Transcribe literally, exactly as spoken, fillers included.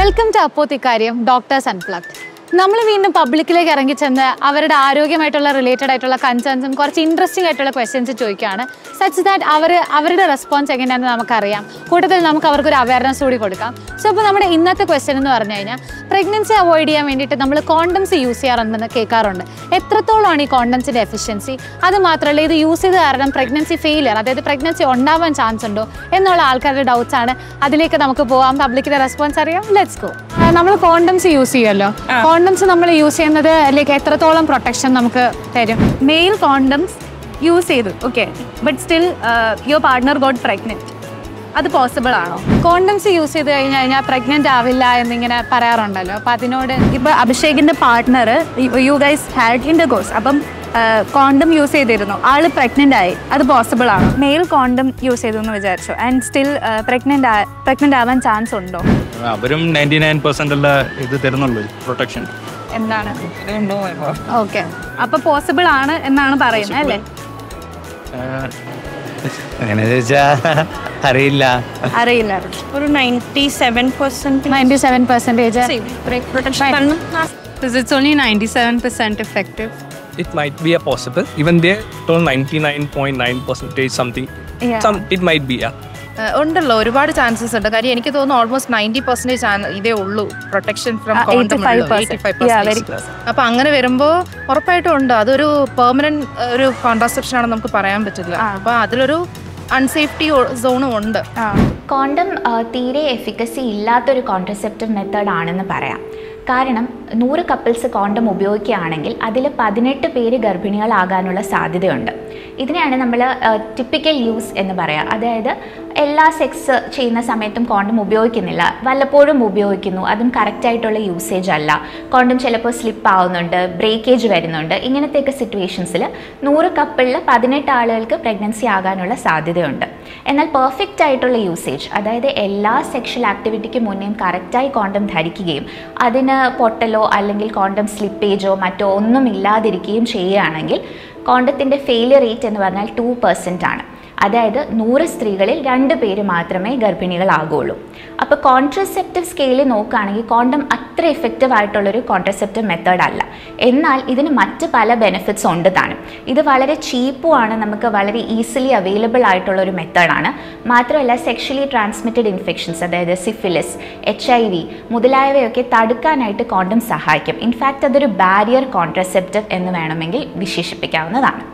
Welcome to അപ്പോത്തിക്കാര്യം doctors unplugged. നമ്മൾ വീണ്ടും പബ്ലിക്കിലേക്ക് ഇറങ്ങി ചെന്ന് അവരുടെ ആരോഗ്യമായിട്ടുള്ള റിലേറ്റഡ് ആയിട്ടുള്ള കൺസേൺസും കുറച്ച് ഇൻട്രസ്റ്റിംഗ് ആയിട്ടുള്ള ക്വസ്റ്റ്യൻസ് ചോദിക്കുകയാണ്. സച്ച് ദാറ്റ് അവർ അവരുടെ റെസ്പോൺസ് എങ്ങനെയാണെന്ന് നമുക്കറിയാം. കൂട്ടത്തിൽ നമുക്ക് അവർക്കൊരു അവയർനെസ് കൂടി കൊടുക്കാം. സോ ഇപ്പോൾ നമ്മുടെ ഇന്നത്തെ ക്വസ്റ്റ്യൻ എന്ന് പറഞ്ഞു കഴിഞ്ഞാൽ, പ്രഗ്നൻസി അവോയ്ഡ് ചെയ്യാൻ വേണ്ടിയിട്ട് നമ്മൾ കോണ്ടംസ് യൂസ് ചെയ്യാറുണ്ടെന്ന് കേൾക്കാറുണ്ട്. എത്രത്തോളമാണ് ഈ കോണ്ടംസിൻ്റെ എഫിഷ്യൻസി? അത് മാത്രമല്ല, ഇത് യൂസ് ചെയ്ത് കാരണം പ്രഗ്നൻസി ഫെയിലിയർ, അതായത് പ്രഗ്നൻസി ഉണ്ടാവാൻ ചാൻസ് ഉണ്ടോ എന്നുള്ള ആൾക്കാരുടെ ഡൗട്ട്സ് ആണ്. അതിലേക്ക് നമുക്ക് പോകാം. പബ്ലിക്കിൻ്റെ റെസ്പോൺസ് അറിയാം. Let's go. നമ്മൾ കോണ്ടംസ് യൂസ് ചെയ്യുമല്ലോ. കോണ്ടംസ് നമ്മൾ യൂസ് ചെയ്യുന്നത് ലൈക്ക് എത്രത്തോളം പ്രൊട്ടക്ഷൻ നമുക്ക് തരും? മെയിൽ കോണ്ടംസ് യൂസ് ചെയ്തു, okay, but still your partner got pregnant, അത് പോസിബിൾ ആണോ? കോണ്ടംസ് യൂസ് ചെയ്ത് കഴിഞ്ഞ് കഴിഞ്ഞാൽ പ്രഗ്നൻ്റ് ആവില്ല എന്നിങ്ങനെ പറയാറുണ്ടല്ലോ. അപ്പം അതിനോട് ഇപ്പോൾ അഭിഷേകിൻ്റെ partner you guys had intercourse, അപ്പം കോണ്ടം യൂസ് ചെയ്തിരുന്നു, ആൾ പ്രഗ്നൻ്റ് ആയി, അത് പോസിബിൾ ആണോ? മെയിൽ കോണ്ടം യൂസ് ചെയ്തു എന്ന് വിചാരിച്ചു, ആൻഡ് സ്റ്റിൽ പ്രഗ്നൻ്റ് പ്രഗ്നൻ്റ് ആവാൻ ചാൻസ് ഉണ്ടോ? അവരും നയൻറ്റി നയൻ പെർസെന്റ് അല്ല ഇത് തരുന്നുള്ളൂ പ്രൊട്ടക്ഷൻ. എന്താണ് ഓക്കെ, അപ്പോൾ പോസിബിൾ ആണ് എന്നാണ് പറയുന്നത് അല്ലേ? അങ്ങനെ ചോദിച്ചാ അറിയില്ല അറിയില്ല ഒരു ninety seven percent ninety seven percentage It's only ninety-seven percent effective. It might be a possible. Even they told ninety-nine point nine percentage something. Yeah. Some it might be. Yeah. ഉണ്ടല്ലോ, ഒരുപാട് ചാൻസസ് ഉണ്ട്. കാര്യം എനിക്ക് തോന്നുന്നു almost ninety percentage ഇതേ ഉള്ളൂ protection from അപ്പൊ അങ്ങനെ വരുമ്പോൾ ഉറപ്പായിട്ടും ഉണ്ട് അതൊരു പെർമനന്റ് ഒരു കോൺട്രാസെപ്ഷൻ ആണെന്ന് നമുക്ക് പറയാൻ പറ്റില്ല. അപ്പൊ അതിലൊരു അൺസേഫ്റ്റി സോണും ഉണ്ട്. കോണ്ടം തീരെ എഫിക്കസി ഇല്ലാത്തൊരു കോൺട്രസെപ്റ്റീവ് മെത്തേഡ് ആണെന്ന് പറയാം. കാരണം നൂറ് കപ്പിൾസ് കോണ്ടം ഉപയോഗിക്കുകയാണെങ്കിൽ അതിൽ പതിനെട്ട് പേര് ഗർഭിണികളാകാനുള്ള സാധ്യതയുണ്ട്. ഇതിനെയാണ് നമ്മൾ ടിപ്പിക്കൽ യൂസ് എന്ന് പറയാം. അതായത് എല്ലാ സെക്സ് ചെയ്യുന്ന സമയത്തും കോണ്ടം ഉപയോഗിക്കുന്നില്ല, വല്ലപ്പോഴും ഉപയോഗിക്കുന്നു, അതും കറക്റ്റായിട്ടുള്ള യൂസേജ് അല്ല. കോണ്ടം ചിലപ്പോൾ സ്ലിപ്പ് ആവുന്നുണ്ട്, ബ്രേക്കേജ് വരുന്നുണ്ട്. ഇങ്ങനത്തെയൊക്കെ സിറ്റുവേഷൻസിൽ നൂറ് കപ്പിളിൽ പതിനെട്ട് ആളുകൾക്ക് പ്രഗ്നൻസി ആകാനുള്ള സാധ്യതയുണ്ട്. എന്നാൽ പെർഫെക്റ്റ് ആയിട്ടുള്ള യൂസേജ്, അതായത് എല്ലാ സെക്ഷൽ ആക്ടിവിറ്റിക്ക് മുന്നേയും കറക്റ്റായി കോണ്ടം ധരിക്കുകയും അതിന് പൊട്ടലോ അല്ലെങ്കിൽ കോണ്ടം സ്ലിപ്പേജോ മറ്റോ ഒന്നും ഇല്ലാതിരിക്കുകയും ചെയ്യുകയാണെങ്കിൽ കോണ്ടത്തിൻ്റെ ഫെയിലിയർ റേറ്റ് എന്ന് പറഞ്ഞാൽ ടു പെർസെൻ്റ് ആണ്. അതായത് നൂറ് സ്ത്രീകളിൽ രണ്ട് പേര് മാത്രമേ ഗർഭിണികളാകുള്ളൂ. അപ്പോൾ കോൺട്രസെപ്റ്റീവ് സ്കെയിലിൽ നോക്കുകയാണെങ്കിൽ കോണ്ടം അത്ര എഫക്റ്റീവ് ആയിട്ടുള്ളൊരു കോൺട്രസെപ്റ്റീവ് മെത്തേഡ് അല്ല. എന്നാൽ ഇതിന് മറ്റ് പല ബെനിഫിറ്റ്സ് ഉണ്ട് താനും. ഇത് വളരെ ചീപ്പുമാണ്, നമുക്ക് വളരെ ഈസിലി അവൈലബിൾ ആയിട്ടുള്ളൊരു മെത്തേഡാണ്. മാത്രമല്ല സെക്ഷലി ട്രാൻസ്മിറ്റഡ് ഇൻഫെക്ഷൻസ്, അതായത് സിഫിലിസ്, എച്ച് ഐ വി മുതലായവയൊക്കെ തടുക്കാനായിട്ട് കോണ്ടം സഹായിക്കും. ഇൻഫാക്റ്റ് അതൊരു ബാരിയർ കോൺട്രസെപ്റ്റീവ് എന്ന് വേണമെങ്കിൽ വിശേഷിപ്പിക്കാവുന്നതാണ്.